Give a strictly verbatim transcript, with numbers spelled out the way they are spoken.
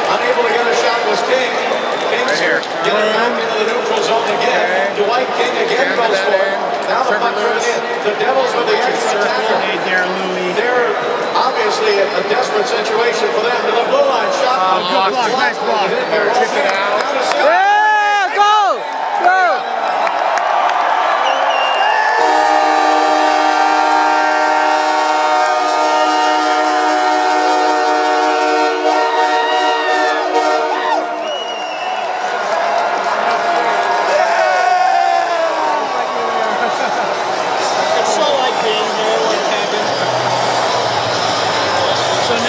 Unable to get a shot was King. King's Right getting back into the neutral zone again. Okay. Dwight King again Hammer goes for it. Now the puck coming in. The Devils with the extra tackle. Hey there, Louis. They're obviously a, a desperate situation for them. To the blue line shot. Oh, good block. Nice block. Hit it by Rolfing. Kick it out. Down to center.